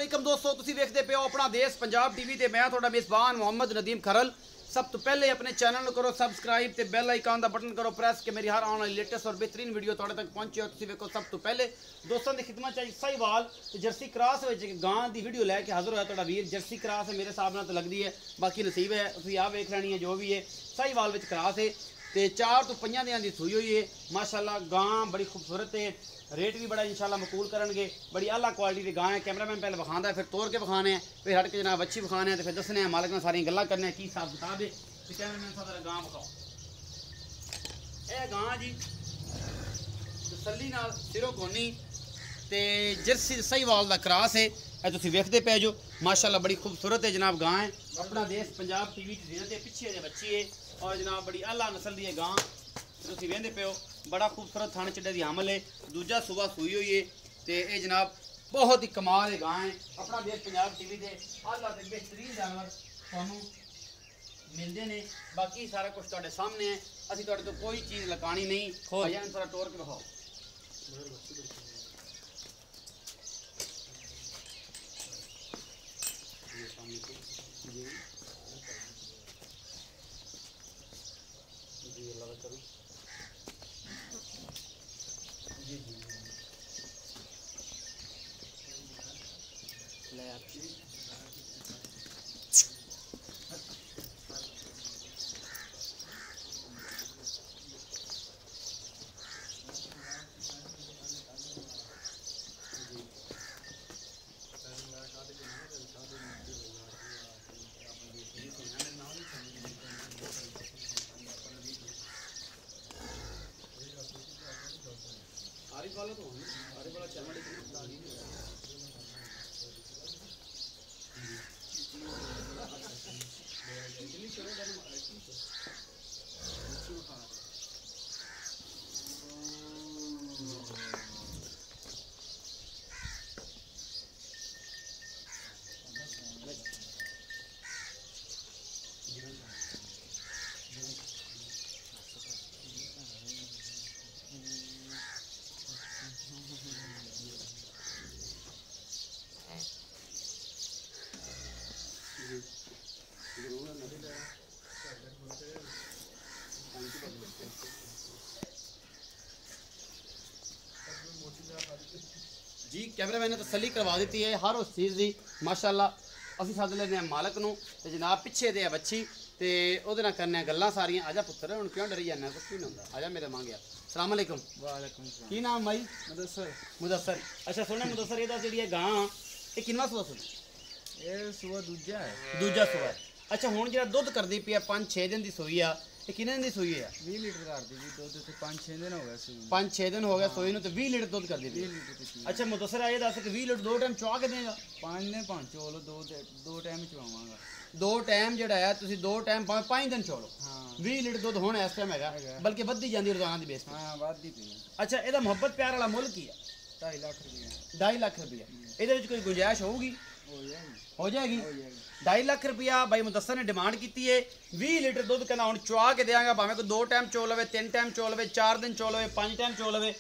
वालेकुम दोस्तों, तुसी देखते पे हो अपना देश पंजाब टीवी ते मैं थोड़ा मेज़बान मोहम्मद नदीम खरल। सब तो पहले अपने चैनल करो सब्सक्राइब ते बेल आइकन का बटन करो प्रेस के मेरी हर आने वाली लेटेस्ट और बेहतरीन वीडियो तुहाडे तक पहुंचे हो। तुसी देखो सब तो पहले दोस्तों की खिदमत चाहिए साहिवाल जर्सी क्रॉस गां की वीडियो लैके हाजिर होया तुहाडा वीर। जर्सी क्रॉस है मेरे हिसाब नाल तो लगदी है, बाकी नसीब है तुसी आ वेख लैनी है जो भी है। साहिवाल विच क्रॉस है ते 4 तो 5 दिनां दी सूई हुई है माशाअल्लाह। गां बड़ी खूबसूरत है, रेट भी बड़ा इंशाल्लाह मकबूल करनगे। बड़ी आला क्वालिटी की गां है। कैमरामैन पहले विखांदा है, फिर तोड़ के विखाने फिर हट के जनाब अच्छी विखाने हैं, फिर दसने मालिक ने सारी गल्लां करने की हिसाब किताब है। कैमरामैन साहब गां विखाओ। यह गां जी तसल्ली नाल सिरों कोनी ते जर्सी साहिवाल दा क्रॉस है। यह तुसीं वेखदे पे जो माशाअल्लाह बड़ी खूबसूरत है जनाब गां है। अपना देश पंजाब टीवी ज़ीनत है, पिछे बच्ची है और जनाब बड़ी आला नस्ल की है गां। तुसीं वेंदे पे हो बड़ा खूबसूरत थाने चिड्डे दी हमल है। दूजा सूबा सूई हुई है तो ये जनाब बहुत ही कमाल है गां है। अपना देश पंजाब टीवी के आला ते बेहतरीन जानवर तुहानूं मिलते हैं। बाकी सारा कुछ तुहाडे सामने है, असीं तुहाडे तो कोई चीज़ लकानी नहीं। भैया थोड़ा टोर के दिखाओ। जी अल्लाह का करूँ जी जी ले आपकी आरिफ वाला तो आरिफ वाला चमड़ी जी कैमरामैन ने तसल्ली करवा दी है हर उस चीज़ की माशाअल्लाह। असीं सद लेने मालक नूं ते जनाब पिछे दे बच्ची ते ओहदे नाल करने गल्लां सारियां। आजा पुत्तर हुण क्यों डरी जाना, कुछ भी नहीं होंदा। आजा मेरे मांगया। अस्सलाम वालेकुम। वालेकुम सलाम। की नाम भाई? मुदस्सर। मुदस्सर। अच्छा सुने मुदस्सर ਇਹਦਾ ਜਿਹੜੀ गां ਇਹ ਕਿੰਨਾ ਸੂਆ ਸੁਣੀ? ਇਹ ਸੂਆ ਦੂਜਾ ਹੈ। ਦੂਜਾ ਸੂਆ। ਅੱਛਾ ਹੁਣ ਜਿਹੜਾ ਦੁੱਧ ਕਰਦੀ ਪਈ ਆ 5-6 ਦਿਨ ਦੀ ਸੂਈ ਆ, ਇਹ ਕਿੰਨੇ ਦਿਨ ਦੀ ਸੂਈ ਆ? 20 ਲੀਟਰ ਕਰਦੀ ਜੀ ਦੁੱਧ ਤੇ 5-6 ਦਿਨ ਹੋ ਗਏ ਸੂਈ। 5-6 ਦਿਨ ਹੋ ਗਏ ਸੂਈ ਨੂੰ ਤੇ 20 ਲੀਟਰ ਦੁੱਧ ਕਰਦੀ ਪਈ। 20 ਲੀਟਰ ਤੇ ਅੱਛਾ ਮੁਦੱਸਰ ਇਹ ਦੱਸ ਕਿ 20 ਲੀਟਰ ਦੋ ਟਾਈਮ ਚਵਾ ਕੇ ਦੇਗਾ? 5 ਨੇ 5 ਚੋਲ ਦੋ ਟਾਈਮ ਚਵਾਵਾਂਗਾ। ਦੋ ਟਾਈਮ ਜਿਹੜਾ ਹੈ ਤੁਸੀਂ ਦੋ ਟਾਈਮ 5 ਦਿਨ ਚੋਲੋ। ਹਾਂ 20 ਲੀਟਰ ਦੁੱਧ ਹੁਣ ਇਸ ਟਾਈਮ ਹੈਗਾ, ਬਲਕਿ ਵੱਧਦੀ ਜਾਂਦੀ ਰੋਜ਼ਾਨਾ ਦੀ ਬੇਸ ਤੇ। ਹਾਂ ਵੱਧਦੀ ਪਈ। ਅੱਛਾ ਇਹਦਾ ਮੁਹੱਬਤ ਪਿਆਰ ਵਾਲਾ ਮੁੱਲ ਕੀ ਆ? 2.5 ਲੱਖ ਰੁਪਏ। 2.5 ਲੱਖ ਰੁਪਇਆ। ਇਹਦੇ ਵਿੱਚ ਕੋਈ ਗੁੰਜਾਇਸ਼ ਹੋਊਗੀ? ਹੋ ਜਾਏਗੀ। 2.5 ਲੱਖ ਰੁਪਇਆ ਬਾਈ ਮੁਦੱਸਰ ਨੇ ਡਿਮਾਂਡ ਕੀਤੀ ਹੈ। 20 ਲੀਟਰ ਦੁੱਧ ਕਹਿੰਦਾ ਹੁਣ ਚਵਾ ਕੇ ਦੇਵਾਂਗਾ, ਭਾਵੇਂ ਕੋਈ 2 ਟਾਈਮ ਚੋ ਲਵੇ, 3 ਟਾਈਮ ਚੋ ਲਵੇ, 4 ਦਿਨ ਚੋ ਲਵੇ, 5 ਟਾਈਮ ਚੋ ਲਵੇ।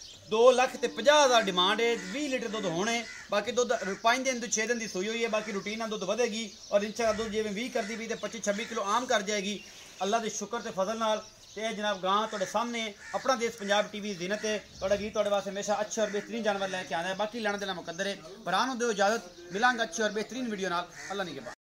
2,50,000 ਡਿਮਾਂਡ ਹੈ। 20 ਲੀਟਰ ਦੁੱਧ ਹੋਣੇ, ਬਾਕੀ ਦੁੱਧ 5 ਦਿਨ ਤੋਂ 6 ਦਿਨ ਦੀ ਸੂਈ ਹੋਈ ਹੈ। ਬਾਕੀ ਰੂਟੀਨ ਨਾਲ ਦੁੱਧ ਵਧੇਗੀ ਔਰ ਇੰਸ਼ਾਅੱਲਾ ਦੁੱਧ ਜਿਵੇਂ 20 ਕਰਦੀ ਵੀ ਤੇ 25-26 ਕਿਲੋ ਆਮ ਕਰ ਜਾਏਗੀ ਅੱਲਾ ਦੇ ਸ਼ੁਕਰ ਤੇ ਫਜ਼ਲ ਨਾਲ। ਤੇ ਜਨਾਬ गां ਤੁਹਾਡੇ ਸਾਹਮਣੇ अपना देश पंजाब टीवी ज़ीनत है। ਤੁਹਾਡਾ ਵੀਰ ਤੁਹਾਡੇ ਵਾਸਤੇ ਹਮੇਸ਼ਾ ਅੱਛੇ ਔਰ ਬਿਹਤਰੀਨ ਜਾਨਵਰ ਲੈ ਕੇ ਆਉਂਦਾ ਹੈ। ਬਾਕੀ ਲੈਣ ਦੇਣਾ ਮੁਕੱਦਰ ਹੈ। ਭਰਾ ਨੂੰ ਦਿਓ ਇਜਾਜ਼ਤ, ਮਿਲਾਂਗੇ ਅੱਛੀ ਔਰ ਬਿਹਤਰੀਨ ਵੀਡੀਓ ਨਾਲ। ਅੱਲਾ ਨਿਗਹਿਬਾਨ।